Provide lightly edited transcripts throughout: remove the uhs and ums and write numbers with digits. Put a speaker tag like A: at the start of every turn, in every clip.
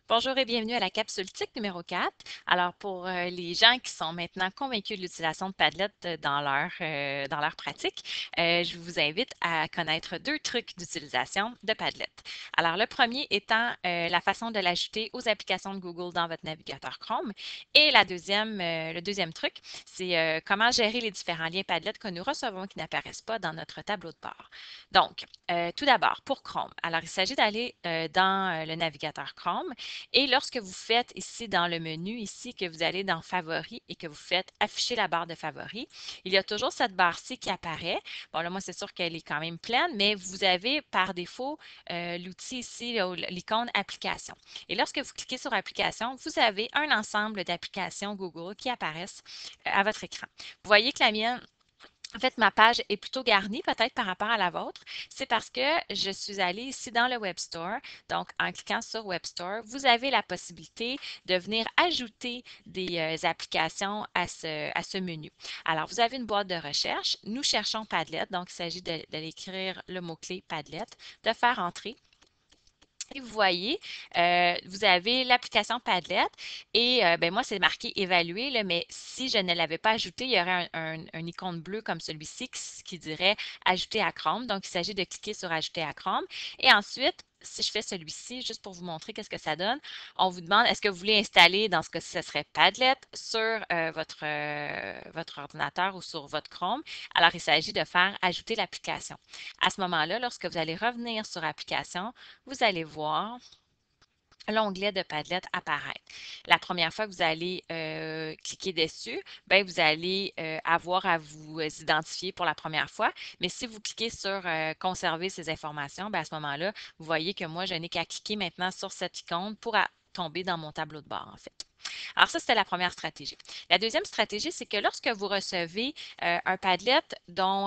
A: Bonjour et bienvenue à la capsule TIC numéro 4. Alors, pour les gens qui sont maintenant convaincus de l'utilisation de Padlet dans leur pratique, je vous invite à connaître deux trucs d'utilisation de Padlet. Alors, le premier étant la façon de l'ajouter aux applications de Google dans votre navigateur Chrome. Et le deuxième truc, c'est comment gérer les différents liens Padlet que nous recevons qui n'apparaissent pas dans notre tableau de bord. Donc, tout d'abord, pour Chrome. Alors, il s'agit d'aller dans le navigateur Chrome et lorsque vous faites ici dans le menu, ici, que vous allez dans Favoris et que vous faites afficher la barre de favoris, il y a toujours cette barre-ci qui apparaît. Bon, là, moi, c'est sûr qu'elle est quand même pleine, mais vous avez par défaut l'outil ici, l'icône Application. Et lorsque vous cliquez sur Application, vous avez un ensemble d'applications Google qui apparaissent à votre écran. Vous voyez que la mienne, en fait, ma page est plutôt garnie, peut-être par rapport à la vôtre. C'est parce que je suis allée ici dans le Web Store. Donc, en cliquant sur Web Store, vous avez la possibilité de venir ajouter des applications à ce menu. Alors, vous avez une boîte de recherche. Nous cherchons Padlet. Donc, il s'agit d'aller écrire le mot-clé Padlet, de faire entrer. Et vous voyez, vous avez l'application Padlet et ben moi, c'est marqué évaluer, là, mais si je ne l'avais pas ajouté, il y aurait un icône bleu comme celui-ci qui dirait ajouter à Chrome. Donc, il s'agit de cliquer sur ajouter à Chrome. Et ensuite, si je fais celui-ci, juste pour vous montrer qu'est-ce que ça donne, on vous demande est-ce que vous voulez installer, dans ce cas-ci, ce serait Padlet sur votre ordinateur ou sur votre Chrome. Alors, il s'agit de faire ajouter l'application. À ce moment-là, lorsque vous allez revenir sur application, vous allez voir l'onglet de Padlet apparaître. La première fois que vous allez cliquer dessus, ben, vous allez avoir à vous identifier pour la première fois. Mais si vous cliquez sur conserver ces informations, ben, à ce moment-là, vous voyez que moi, je n'ai qu'à cliquer maintenant sur cette icône pour tomber dans mon tableau de bord, en fait. Alors ça, c'était la première stratégie. La deuxième stratégie, c'est que lorsque vous recevez un Padlet dont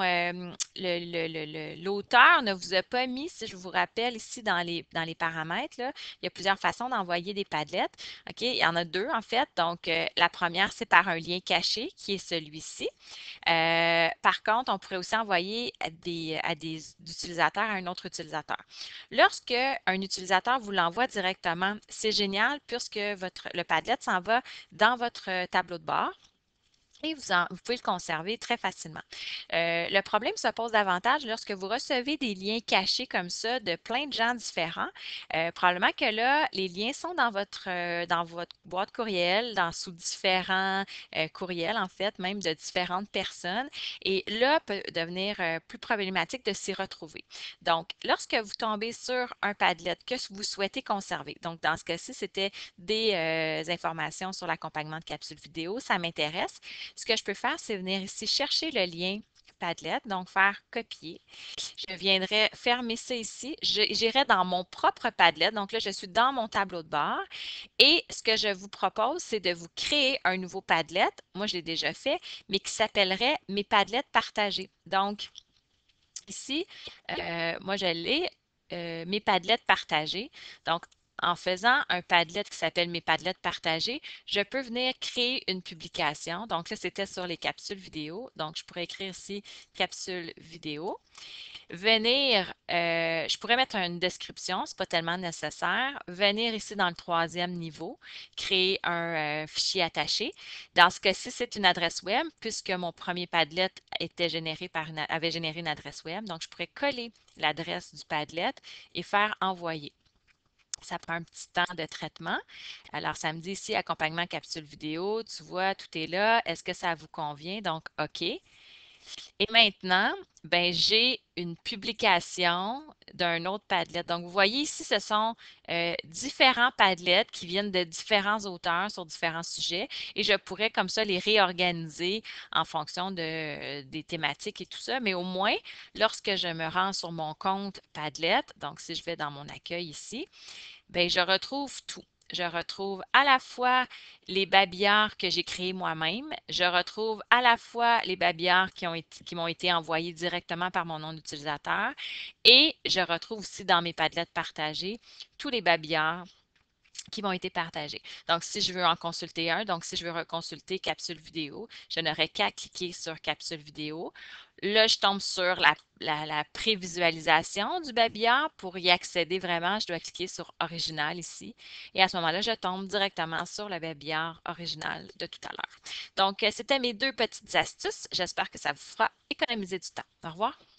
A: l'auteur ne vous a pas mis, si je vous rappelle ici dans les paramètres, là, il y a plusieurs façons d'envoyer des Padlets. OK? Il y en a deux en fait. Donc, la première, c'est par un lien caché qui est celui-ci. Par contre, on pourrait aussi envoyer à des utilisateurs à un autre utilisateur. Lorsque un utilisateur vous l'envoie directement, c'est génial puisque le Padlet s'en va dans votre tableau de bord et vous pouvez le conserver très facilement. Le problème se pose davantage lorsque vous recevez des liens cachés comme ça de plein de gens différents. Probablement que là, les liens sont dans votre boîte courriel, sous différents courriels, en fait, même de différentes personnes. Et là, peut devenir plus problématique de s'y retrouver. Donc, lorsque vous tombez sur un Padlet que vous souhaitez conserver, donc dans ce cas-ci, c'était des informations sur l'accompagnement de capsules vidéo, ça m'intéresse. Ce que je peux faire, c'est venir ici chercher le lien Padlet, donc faire copier. Je viendrai fermer ça ici. J'irai dans mon propre Padlet. Donc là, je suis dans mon tableau de bord. Et ce que je vous propose, c'est de vous créer un nouveau Padlet. Moi, je l'ai déjà fait, mais qui s'appellerait mes Padlets partagés. Donc, ici, moi, je l'ai, mes Padlets partagés. Donc, en faisant un Padlet qui s'appelle mes Padlets partagés, je peux venir créer une publication. Donc là, c'était sur les capsules vidéo. Donc, je pourrais écrire ici capsule vidéo. Venir, je pourrais mettre une description, c'est pas tellement nécessaire. Venir ici dans le troisième niveau, créer un fichier attaché. Dans ce cas-ci, c'est une adresse web puisque mon premier Padlet avait généré une adresse web. Donc, je pourrais coller l'adresse du Padlet et faire envoyer. Ça prend un petit temps de traitement. Alors, ça me dit ici accompagnement capsule vidéo. Tu vois, tout est là. Est-ce que ça vous convient? Donc, OK. Et maintenant, ben, j'ai une publication d'un autre Padlet. Donc, vous voyez ici, ce sont différents Padlets qui viennent de différents auteurs sur différents sujets et je pourrais comme ça les réorganiser en fonction des thématiques et tout ça. Mais au moins, lorsque je me rends sur mon compte Padlet, donc si je vais dans mon accueil ici, ben, je retrouve tout. Je retrouve à la fois les babillards que j'ai créés moi-même, je retrouve à la fois les babillards qui m'ont été envoyés directement par mon nom d'utilisateur et je retrouve aussi dans mes Padlets partagés tous les babillards qui m'ont été partagés. Donc, si je veux en consulter un, donc si je veux reconsulter capsule vidéo, je n'aurais qu'à cliquer sur capsule vidéo. Là, je tombe sur la prévisualisation du babillard. Pour y accéder vraiment, je dois cliquer sur original ici. Et à ce moment-là, je tombe directement sur le babillard original de tout à l'heure. Donc, c'était mes deux petites astuces. J'espère que ça vous fera économiser du temps. Au revoir.